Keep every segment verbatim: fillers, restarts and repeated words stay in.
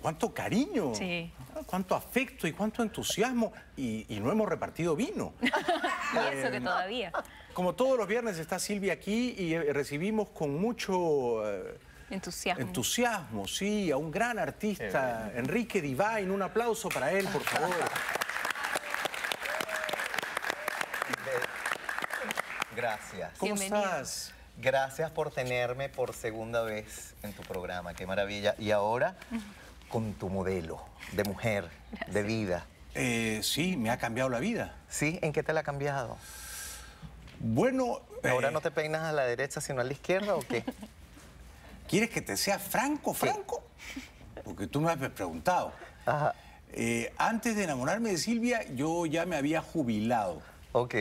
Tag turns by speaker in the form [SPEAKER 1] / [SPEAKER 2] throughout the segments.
[SPEAKER 1] cuánto cariño,
[SPEAKER 2] sí.
[SPEAKER 1] cuánto afecto y cuánto entusiasmo. Y, y no hemos repartido vino.
[SPEAKER 2] Y eso que todavía.
[SPEAKER 1] Como todos los viernes está Silvia aquí y eh, recibimos con mucho eh,
[SPEAKER 2] entusiasmo.
[SPEAKER 1] entusiasmo, sí, a un gran artista, Enrique Divine. Un aplauso para él, por favor.
[SPEAKER 3] Gracias.
[SPEAKER 1] ¿Cómo
[SPEAKER 2] Bienvenido.
[SPEAKER 1] estás?
[SPEAKER 3] Gracias por tenerme por segunda vez en tu programa. Qué maravilla. Y ahora con tu modelo de mujer,
[SPEAKER 2] Gracias.
[SPEAKER 3] de vida.
[SPEAKER 1] Eh, sí, me ha cambiado la vida.
[SPEAKER 3] ¿Sí? ¿En qué te la ha cambiado?
[SPEAKER 1] Bueno...
[SPEAKER 3] ¿Ahora
[SPEAKER 1] eh,
[SPEAKER 3] no te peinas a la derecha sino a la izquierda o qué?
[SPEAKER 1] ¿Quieres que te sea franco, franco? Porque tú me has preguntado.
[SPEAKER 3] Ajá.
[SPEAKER 1] Eh, antes de enamorarme de Silvia, yo ya me había jubilado.
[SPEAKER 3] Ok.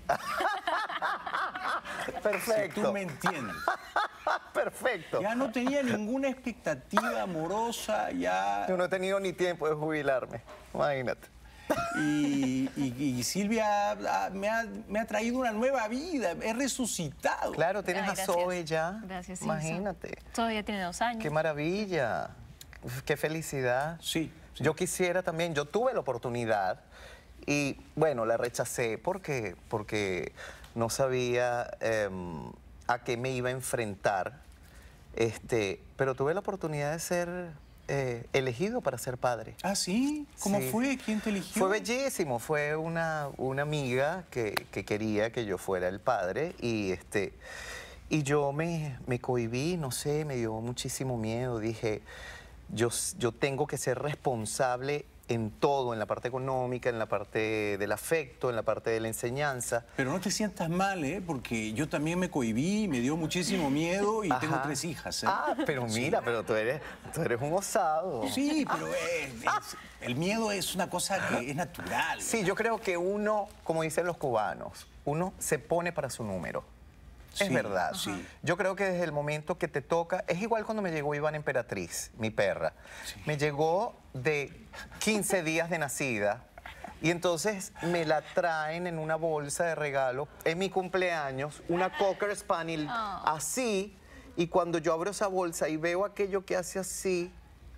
[SPEAKER 3] Perfecto.
[SPEAKER 1] Si tú me entiendes.
[SPEAKER 3] Perfecto.
[SPEAKER 1] Ya no tenía ninguna expectativa amorosa, ya...
[SPEAKER 3] Yo no he tenido ni tiempo de jubilarme. Imagínate.
[SPEAKER 1] Y, y- y Silvia ah, me, ha, me ha traído una nueva vida, he resucitado.
[SPEAKER 3] Claro, tienes
[SPEAKER 2] Ay,
[SPEAKER 3] a
[SPEAKER 2] gracias.
[SPEAKER 3] Zoe ya.
[SPEAKER 2] Gracias, sí,
[SPEAKER 3] Imagínate.
[SPEAKER 2] so- Todavía tiene dos años.
[SPEAKER 3] Qué maravilla. Qué felicidad.
[SPEAKER 1] Sí, sí.
[SPEAKER 3] Yo quisiera también, yo tuve la oportunidad y bueno, la rechacé porque, porque no sabía em, a qué me iba a enfrentar, este, pero tuve la oportunidad de ser eh, elegido para ser padre.
[SPEAKER 1] ¿Ah, sí? ¿Cómo
[SPEAKER 3] Sí.
[SPEAKER 1] fue? ¿Quién te eligió?
[SPEAKER 3] Fue bellísimo, fue una, una amiga que, que quería que yo fuera el padre y, este, y yo me, me cohibí, no sé, me dio muchísimo miedo. Dije, yo, yo tengo que ser responsable en todo, en la parte económica, en la parte del afecto, en la parte de la enseñanza.
[SPEAKER 1] Pero no te sientas mal, ¿eh? Porque yo también me cohibí, me dio muchísimo miedo y tengo
[SPEAKER 3] Ajá.
[SPEAKER 1] tres hijas, ¿eh?
[SPEAKER 3] Ah, pero mira, pero tú eres, tú eres un osado.
[SPEAKER 1] Sí, pero es- es- el miedo es una cosa que es natural.
[SPEAKER 3] Sí, yo creo que uno, como dicen los cubanos, uno se pone para su número. Es
[SPEAKER 1] Sí,
[SPEAKER 3] verdad.
[SPEAKER 1] sí.
[SPEAKER 3] Yo creo que desde el momento que te toca, es igual cuando me llegó Ivana Emperatriz, mi perra.
[SPEAKER 1] Sí.
[SPEAKER 3] Me llegó de quince días de nacida y entonces me la traen en una bolsa de regalo en mi cumpleaños, una Cocker Spaniel
[SPEAKER 2] Oh.
[SPEAKER 3] así, y cuando yo abro esa bolsa y veo aquello que hace así,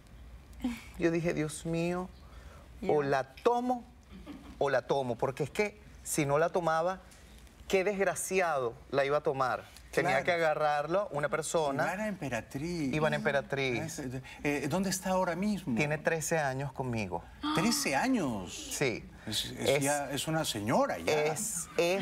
[SPEAKER 3] yo dije, Dios mío, o la tomo o la tomo, porque es que si no la tomaba, qué desgraciado la iba a tomar. Tenía
[SPEAKER 1] Claro.
[SPEAKER 3] que agarrarlo una persona.
[SPEAKER 1] Ivana Emperatriz.
[SPEAKER 3] Ivana Emperatriz.
[SPEAKER 1] Ah, es- eh, ¿Dónde está ahora mismo?
[SPEAKER 3] Tiene trece años conmigo.
[SPEAKER 1] trece años.
[SPEAKER 3] Sí.
[SPEAKER 1] Es, es
[SPEAKER 3] Es-
[SPEAKER 1] ya- es una señora ya.
[SPEAKER 3] Es, es,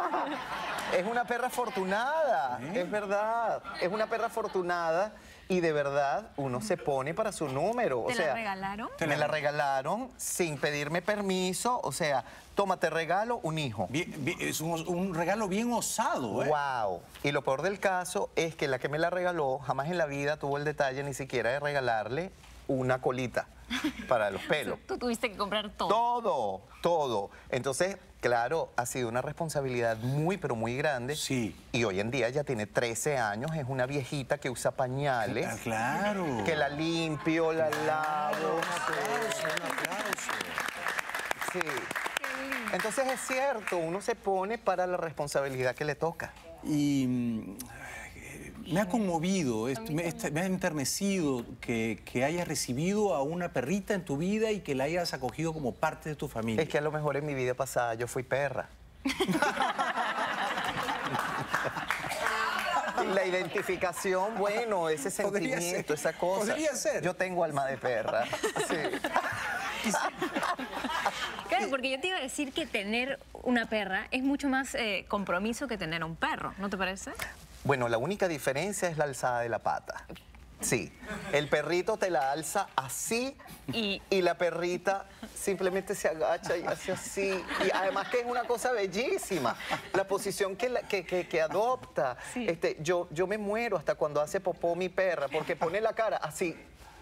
[SPEAKER 3] es una perra afortunada,
[SPEAKER 1] ¿Eh?
[SPEAKER 3] es verdad. Es una perra afortunada y de verdad uno se pone para su número.
[SPEAKER 2] ¿Te
[SPEAKER 3] o
[SPEAKER 2] la
[SPEAKER 3] sea,
[SPEAKER 2] regalaron?
[SPEAKER 3] Me la regalaron sin pedirme permiso. O sea, toma, te regalo un hijo.
[SPEAKER 1] Bien- bien- es un, un regalo bien osado, ¿eh?
[SPEAKER 3] Wow. Y lo peor del caso es que la que me la regaló jamás en la vida tuvo el detalle ni siquiera de regalarle una colita para los pelos.
[SPEAKER 2] Tú tuviste que comprar todo.
[SPEAKER 3] Todo, todo. Entonces, claro, ha sido una responsabilidad muy, pero muy grande.
[SPEAKER 1] Sí.
[SPEAKER 3] Y hoy en día ya tiene trece años, es una viejita que usa pañales,
[SPEAKER 1] Ah, claro.
[SPEAKER 3] que la limpio, la lavo.
[SPEAKER 1] Un aplauso, un aplauso.
[SPEAKER 3] Sí. Entonces es cierto, uno se pone para la responsabilidad que le toca.
[SPEAKER 1] Y mm, eh, me ha conmovido, est- me, est- me ha enternecido que, que hayas recibido a una perrita en tu vida y que la hayas acogido como parte de tu familia.
[SPEAKER 3] Es que a lo mejor en mi vida pasada yo fui perra. La identificación, bueno, ese
[SPEAKER 1] Podría
[SPEAKER 3] sentimiento,
[SPEAKER 1] ser.
[SPEAKER 3] esa cosa.
[SPEAKER 1] Podría ser.
[SPEAKER 3] Yo tengo alma de perra. Sí.
[SPEAKER 2] Claro, porque yo te iba a decir que tener una perra es mucho más eh, compromiso que tener un perro, ¿no te parece?
[SPEAKER 3] Bueno, la única diferencia es la alzada de la pata. Sí, el perrito te la alza así
[SPEAKER 2] Y-
[SPEAKER 3] y, la perrita simplemente se agacha y hace así. Y además que es una cosa bellísima, la posición que, la- que, que- que adopta.
[SPEAKER 2] Sí.
[SPEAKER 3] Este, yo, yo me muero hasta cuando hace popó mi perra, porque pone la cara así.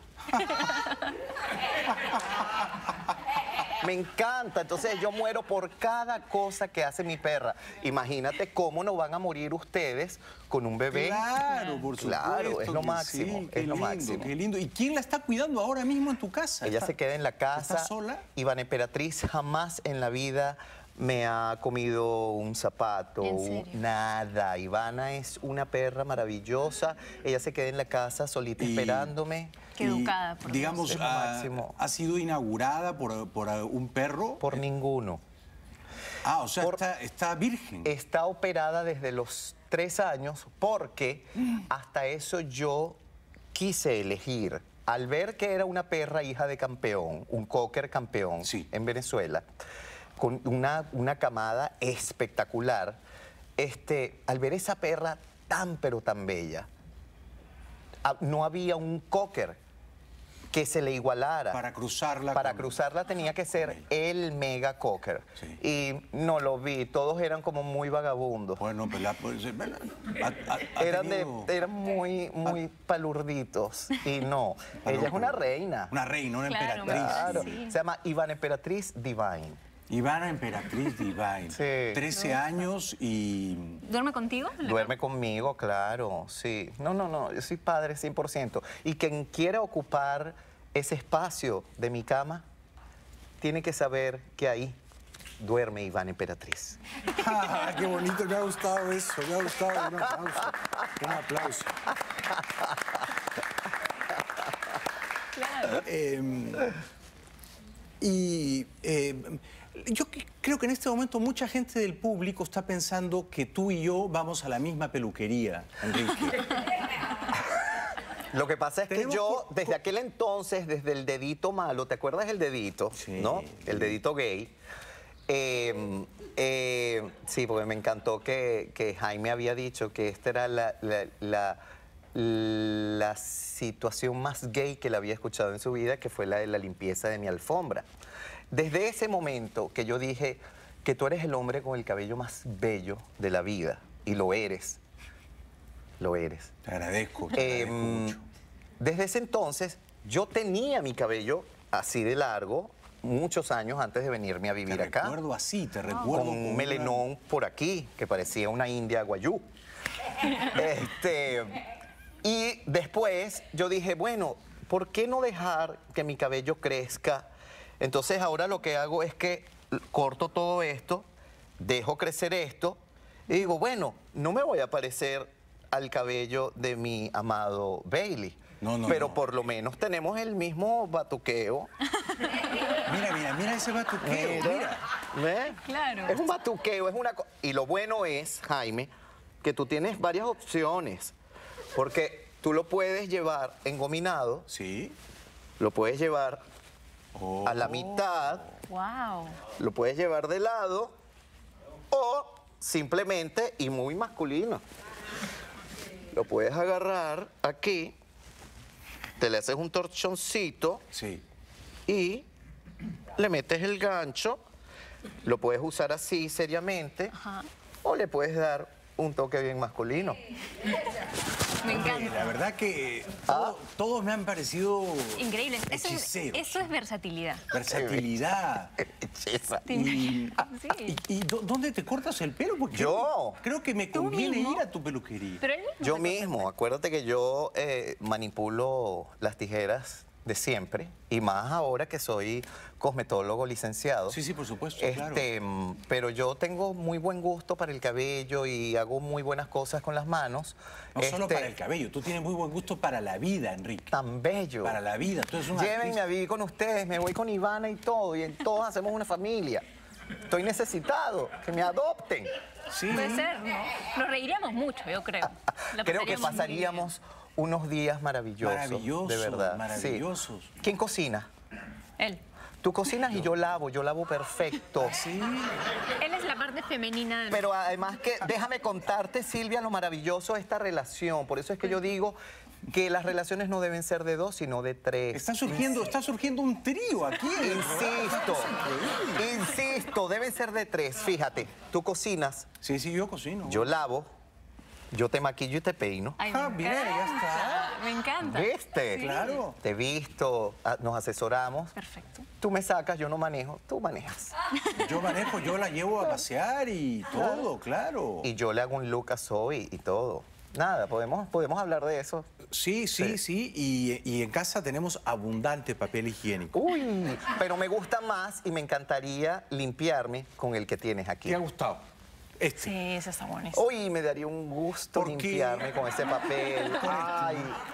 [SPEAKER 3] Me encanta, entonces yo muero por cada cosa que hace mi perra. Imagínate cómo no van a morir ustedes con un bebé.
[SPEAKER 1] Claro, por supuesto.
[SPEAKER 3] Claro, es lo
[SPEAKER 1] que
[SPEAKER 3] máximo,
[SPEAKER 1] sí, qué
[SPEAKER 3] es lo
[SPEAKER 1] lindo,
[SPEAKER 3] máximo.
[SPEAKER 1] Qué lindo. ¿Y quién la está cuidando ahora mismo en tu casa?
[SPEAKER 3] Ella
[SPEAKER 1] ¿Está-
[SPEAKER 3] se queda en la casa.
[SPEAKER 1] ¿Está sola?
[SPEAKER 3] Ivana Emperatriz jamás en la vida me ha comido un zapato,
[SPEAKER 2] ¿En
[SPEAKER 3] un-
[SPEAKER 2] serio?
[SPEAKER 3] nada. Ivana es una perra maravillosa. Ella se queda en la casa solita
[SPEAKER 1] Y-
[SPEAKER 3] esperándome.
[SPEAKER 2] Qué educada, por
[SPEAKER 1] digamos,
[SPEAKER 3] Dios. Es lo
[SPEAKER 1] ha,
[SPEAKER 3] máximo.
[SPEAKER 1] ¿ha sido inaugurada por, por un perro?
[SPEAKER 3] Por ninguno.
[SPEAKER 1] Ah, o sea,
[SPEAKER 3] por-
[SPEAKER 1] está, está virgen.
[SPEAKER 3] Está operada desde los tres años porque hasta eso yo quise elegir. Al ver que era una perra hija de campeón, un cocker campeón
[SPEAKER 1] Sí.
[SPEAKER 3] en Venezuela, con una, una camada espectacular, este, al ver esa perra tan pero tan bella, ah, no había un cocker que se le igualara.
[SPEAKER 1] Para cruzarla.
[SPEAKER 3] Para
[SPEAKER 1] con-
[SPEAKER 3] cruzarla tenía que ser el mega cocker.
[SPEAKER 1] Sí.
[SPEAKER 3] Y no lo vi, todos eran como muy vagabundos.
[SPEAKER 1] Bueno, pues la, pues, bueno, ha- ha- ha
[SPEAKER 3] Eran, de,
[SPEAKER 1] tenido
[SPEAKER 3] eran muy, muy palurditos. Y no, ella es una reina.
[SPEAKER 1] Una reina, una
[SPEAKER 2] Claro,
[SPEAKER 1] emperatriz.
[SPEAKER 3] Claro.
[SPEAKER 2] Sí.
[SPEAKER 3] Se llama Ivana Emperatriz Divine.
[SPEAKER 1] Ivana Emperatriz Divine.
[SPEAKER 3] Sí.
[SPEAKER 1] trece años y...
[SPEAKER 2] ¿Duerme contigo?
[SPEAKER 3] Duerme conmigo, claro, sí. No, no, no, yo soy padre cien por ciento. Y quien quiera ocupar ese espacio de mi cama, tiene que saber que ahí duerme Ivana Emperatriz.
[SPEAKER 1] Ah, qué bonito, me ha gustado eso, me ha gustado. Un aplauso. Un aplauso.
[SPEAKER 2] Claro.
[SPEAKER 1] Eh, y eh, yo que- creo que en este momento mucha gente del público está pensando que tú y yo vamos a la misma peluquería, Enrique.
[SPEAKER 3] Lo que pasa es que
[SPEAKER 1] Tenemos
[SPEAKER 3] yo,
[SPEAKER 1] co-
[SPEAKER 3] desde aquel entonces, desde el dedito malo, ¿te acuerdas el dedito?
[SPEAKER 1] Sí.
[SPEAKER 3] ¿No? El dedito gay. Eh, eh, sí, porque me encantó que, que Jaime había dicho que esta era la, la, la, la situación más gay que él había escuchado en su vida, que fue la de la limpieza de mi alfombra. Desde ese momento que yo dije que tú eres el hombre con el cabello más bello de la vida, y lo eres, lo eres.
[SPEAKER 1] Te agradezco, te
[SPEAKER 3] Eh,
[SPEAKER 1] agradezco mucho.
[SPEAKER 3] desde ese entonces, yo tenía mi cabello así de largo muchos años antes de venirme a
[SPEAKER 1] Te
[SPEAKER 3] vivir acá.
[SPEAKER 1] recuerdo así, te recuerdo
[SPEAKER 3] Con un
[SPEAKER 1] una-
[SPEAKER 3] melenón por aquí, que parecía una india guayú. este, y después yo dije, bueno, ¿por qué no dejar que mi cabello crezca? Entonces ahora lo que hago es que corto todo esto, dejo crecer esto, y digo, bueno, no me voy a parecer al cabello de mi amado Bailey.
[SPEAKER 1] No, no,
[SPEAKER 3] pero
[SPEAKER 1] no.
[SPEAKER 3] por lo menos tenemos el mismo batuqueo.
[SPEAKER 1] Mira, mira, mira ese batuqueo, mira.
[SPEAKER 3] ¿Ves?
[SPEAKER 2] Claro.
[SPEAKER 3] Es un batuqueo, es una co- Y lo bueno es, Jaime, que tú tienes varias opciones. Porque tú lo puedes llevar engominado,
[SPEAKER 1] Sí.
[SPEAKER 3] lo puedes llevar
[SPEAKER 1] Oh.
[SPEAKER 3] a la mitad,
[SPEAKER 2] Wow.
[SPEAKER 3] lo puedes llevar de lado o simplemente, y muy masculino, lo puedes agarrar aquí, te le haces un torchoncito
[SPEAKER 1] Sí.
[SPEAKER 3] y le metes el gancho, lo puedes usar así seriamente
[SPEAKER 2] Ajá.
[SPEAKER 3] o le puedes dar un toque bien masculino.
[SPEAKER 2] Me
[SPEAKER 1] Eh,
[SPEAKER 2] encanta.
[SPEAKER 1] La verdad que todo- todos me han parecido
[SPEAKER 2] Increíble. Eso es,
[SPEAKER 1] hechiceros.
[SPEAKER 2] eso es versatilidad.
[SPEAKER 1] Versatilidad.
[SPEAKER 3] Belleza.
[SPEAKER 1] Y,
[SPEAKER 2] Sí.
[SPEAKER 1] y- y dó- ¿dónde te cortas el pelo? Porque
[SPEAKER 3] Yo.
[SPEAKER 1] creo que me
[SPEAKER 2] ¿Tú
[SPEAKER 1] conviene
[SPEAKER 2] mismo?
[SPEAKER 1] ir a tu peluquería.
[SPEAKER 2] Pero él mismo
[SPEAKER 3] Yo
[SPEAKER 2] se
[SPEAKER 3] mismo, acuérdate que yo eh, manipulo las tijeras de siempre y más ahora que soy cosmetólogo licenciado.
[SPEAKER 1] Sí, sí, por supuesto, claro.
[SPEAKER 3] Este, mm, pero yo tengo muy buen gusto para el cabello y hago muy buenas cosas con las manos.
[SPEAKER 1] No solo
[SPEAKER 3] Este,
[SPEAKER 1] para el cabello, tú tienes muy buen gusto para la vida, Enrique.
[SPEAKER 3] Tan bello.
[SPEAKER 1] Para la vida. Tú eres un
[SPEAKER 3] Llévenme
[SPEAKER 1] artista.
[SPEAKER 3] a vivir con ustedes, me voy con Ivana y todo, y todos hacemos una familia. Estoy necesitado, que me adopten.
[SPEAKER 1] Sí.
[SPEAKER 2] Puede ser, ¿no? Nos reiríamos mucho, yo creo. La
[SPEAKER 3] Creo que
[SPEAKER 2] pasaríamos muy
[SPEAKER 3] pasaríamos unos días maravillosos.
[SPEAKER 1] Maravillosos,
[SPEAKER 3] de verdad. sí.
[SPEAKER 1] maravillosos.
[SPEAKER 3] ¿Quién cocina?
[SPEAKER 2] bien. Él.
[SPEAKER 3] Tú cocinas y yo lavo, yo lavo perfecto.
[SPEAKER 1] Sí.
[SPEAKER 2] Él es la parte femenina de
[SPEAKER 3] Pero además que, déjame contarte, Silvia, lo maravilloso de esta relación. Por eso es que yo digo que las relaciones no deben ser de dos, sino de tres.
[SPEAKER 1] Está surgiendo, está surgiendo un trío aquí. en el programa.
[SPEAKER 3] Insisto, insisto, deben ser de tres. Fíjate, tú cocinas,
[SPEAKER 1] Sí, sí, yo cocino.
[SPEAKER 3] yo lavo, yo te maquillo y te peino.
[SPEAKER 2] Ay,
[SPEAKER 1] Ah,
[SPEAKER 2] me
[SPEAKER 1] bien, ya
[SPEAKER 2] encanta.
[SPEAKER 1] está.
[SPEAKER 2] Me encanta.
[SPEAKER 3] ¿Viste?
[SPEAKER 1] Claro.
[SPEAKER 3] Te he visto, ah, nos asesoramos.
[SPEAKER 2] Perfecto.
[SPEAKER 3] Tú me sacas, yo no manejo, tú manejas.
[SPEAKER 1] Yo manejo, yo la llevo a pasear y todo, claro.
[SPEAKER 3] Y yo le hago un look a Zoe y todo. Nada, podemos, podemos hablar de eso.
[SPEAKER 1] Sí, sí, sí. Y, y en casa tenemos abundante papel higiénico.
[SPEAKER 3] Uy, pero me gusta más y me encantaría limpiarme con el que tienes aquí.
[SPEAKER 1] ¿Te ha gustado? Este.
[SPEAKER 2] Sí, eso está buenísimo.
[SPEAKER 3] Uy, me daría un gusto
[SPEAKER 1] ¿Por qué?
[SPEAKER 3] limpiarme con ese papel. Ay,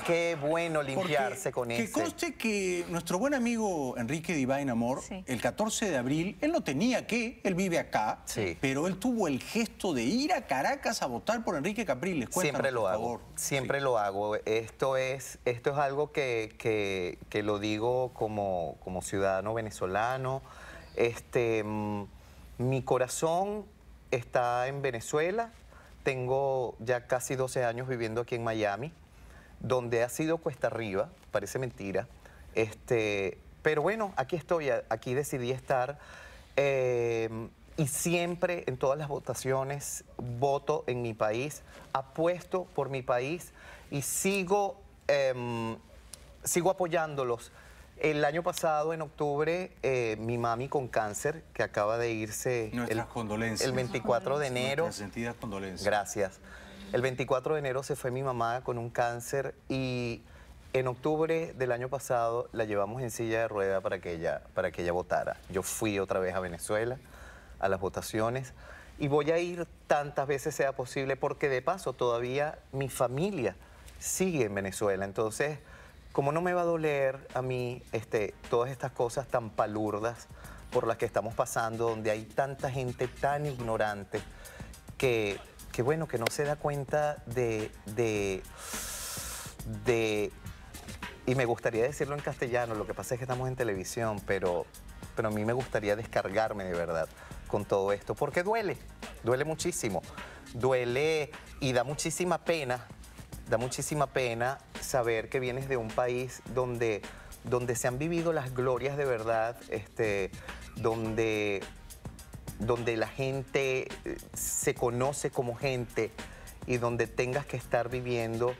[SPEAKER 3] qué bueno limpiarse
[SPEAKER 1] Porque,
[SPEAKER 3] con
[SPEAKER 1] que
[SPEAKER 3] ese.
[SPEAKER 1] conste que nuestro buen amigo Enrique Divine Amor,
[SPEAKER 2] Sí.
[SPEAKER 1] el catorce de abril, él no tenía que, él vive acá,
[SPEAKER 3] Sí.
[SPEAKER 1] pero él tuvo el gesto de ir a Caracas a votar por Enrique Capriles. Cuéntanos,
[SPEAKER 3] Siempre lo
[SPEAKER 1] por
[SPEAKER 3] hago,
[SPEAKER 1] favor.
[SPEAKER 3] siempre
[SPEAKER 1] Sí.
[SPEAKER 3] lo hago. Esto es, esto es algo que, que, que lo digo como, como ciudadano venezolano. Este, mm, mi corazón está en Venezuela. Tengo ya casi doce años viviendo aquí en Miami, donde ha sido cuesta arriba, parece mentira. Este, pero bueno, aquí estoy, aquí decidí estar. Eh, y siempre en todas las votaciones voto en mi país, apuesto por mi país y sigo, eh, sigo apoyándolos. El año pasado, en octubre, eh, mi mami con cáncer, que acaba de irse
[SPEAKER 1] Nuestras
[SPEAKER 3] el,
[SPEAKER 1] condolencias.
[SPEAKER 3] el veinticuatro de enero.
[SPEAKER 1] Nuestras sentidas condolencias.
[SPEAKER 3] Gracias. El veinticuatro de enero se fue mi mamá con un cáncer y en octubre del año pasado la llevamos en silla de rueda para que ella, para que ella votara. Yo fui otra vez a Venezuela a las votaciones y voy a ir tantas veces sea posible porque de paso todavía mi familia sigue en Venezuela. Entonces, como no me va a doler a mí este, todas estas cosas tan palurdas por las que estamos pasando, donde hay tanta gente tan ignorante que, que bueno, que no se da cuenta de, de, de... Y me gustaría decirlo en castellano, lo que pasa es que estamos en televisión, pero, pero a mí me gustaría descargarme de verdad con todo esto, porque duele, duele muchísimo, duele y da muchísima pena. Da muchísima pena saber que vienes de un país donde, donde se han vivido las glorias de verdad, este, donde, donde la gente se conoce como gente y donde tengas que estar viviendo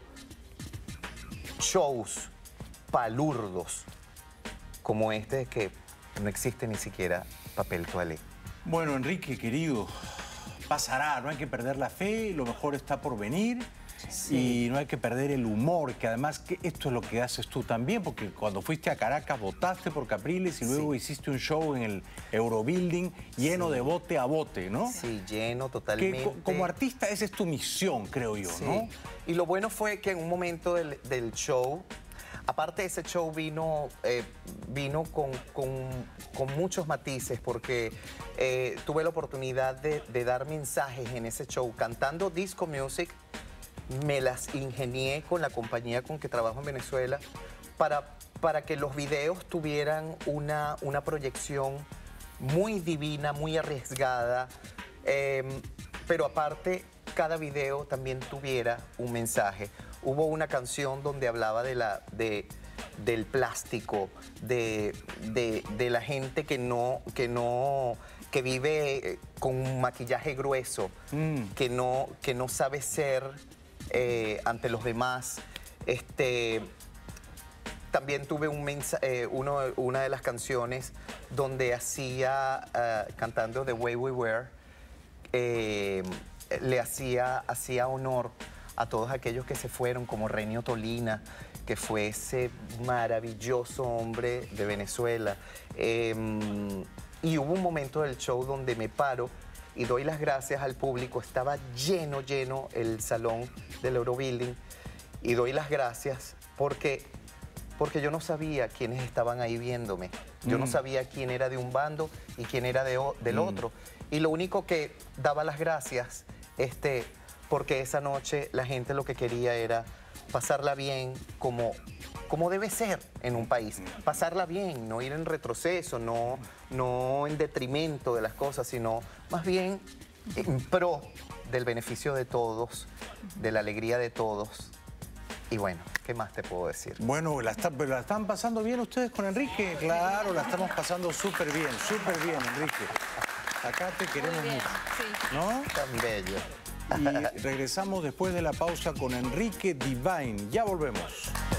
[SPEAKER 3] shows palurdos como este que no existe ni siquiera papel toalé.
[SPEAKER 1] Bueno, Enrique, querido, pasará, no hay que perder la fe, lo mejor está por venir. Sí. Y no hay que perder el humor, que además que esto es lo que haces tú también, porque cuando fuiste a Caracas votaste por Capriles y luego sí. hiciste un show en el Eurobuilding lleno sí. de bote a bote, ¿no?
[SPEAKER 3] Sí, lleno totalmente.
[SPEAKER 1] Que, como artista esa es tu misión, creo yo, sí. ¿no?
[SPEAKER 3] Y lo bueno fue que en un momento del, del show, aparte ese show vino, eh, vino con, con, con muchos matices, porque eh, tuve la oportunidad de, de dar mensajes en ese show, cantando disco music. Me las ingenié con la compañía con que trabajo en Venezuela para, para que los videos tuvieran una, una proyección muy divina, muy arriesgada, eh, pero aparte cada video también tuviera un mensaje. Hubo una canción donde hablaba de la, de, del plástico, de, de, de la gente que no... Que no que vive con un maquillaje grueso, mm. que, no, que no sabe ser... Eh, ante los demás. Este, también tuve un mensaje, eh, uno, una de las canciones donde hacía, uh, cantando The Way We Were, eh, le hacía, hacía honor a todos aquellos que se fueron, como Renio Tolina, que fue ese maravilloso hombre de Venezuela. Eh, y hubo un momento del show donde me paro y doy las gracias al público. Estaba lleno, lleno el salón del Eurobuilding. Y doy las gracias porque, porque yo no sabía quiénes estaban ahí viéndome. Yo mm. no sabía quién era de un bando y quién era de, del mm. otro. Y lo único que daba las gracias, este, porque esa noche la gente lo que quería era pasarla bien como... como debe ser en un país, pasarla bien, no ir en retroceso, no, no en detrimento de las cosas, sino más bien en pro del beneficio de todos, de la alegría de todos. Y bueno, ¿qué más te puedo decir?
[SPEAKER 1] Bueno, ¿la, está, ¿la están pasando bien ustedes con Enrique? Claro, la estamos pasando súper bien, súper bien, Enrique. Acá te queremos
[SPEAKER 2] bien,
[SPEAKER 1] mucho,
[SPEAKER 2] sí.
[SPEAKER 1] ¿no?
[SPEAKER 3] Tan bello.
[SPEAKER 1] Y regresamos después de la pausa con Enrique Divine. Ya volvemos.